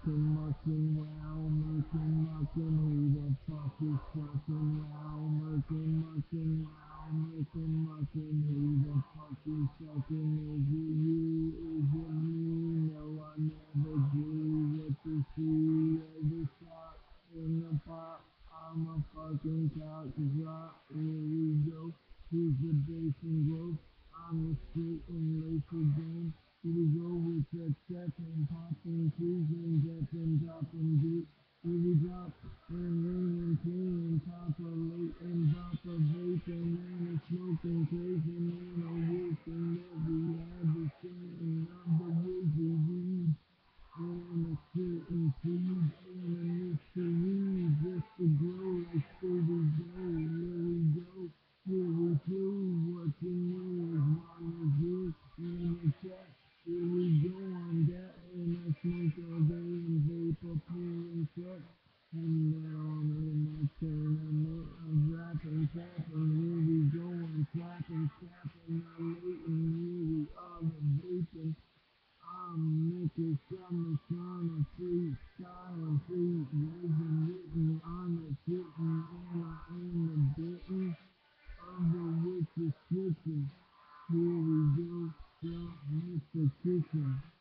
wow, who the fuck is fucking wow, who the fuck is fucking, is it you, is it me, no I never do, what to see, every shot in the pot, I'm a fucking cock drop, here we go, here's the bass and growth, I'm the shit and lace again. Here we go with that second popping, cruising, dropping, dropping deep. Here we drop and ringing, clean, populating, vapor vaping, man, it's smoking, crazy, man, a wolfing that we had the same of the wizzy weed. And a certain seed and a mystery just to grow like Scooby Doo. Here we go, here we prove what you knew as long as you in the chat. Here we go on that and I smoke all day and vapor pulling truck. And now I'm in my tournament, I'm rapping, tapping, here we go, I'm clapping, snapping, not waiting, here we are, the vaping. I'm making some trying to freestyle and free living written on the kitten and I am the bitten of the witch's kitchen. Here we go, from Mr. Kitchen.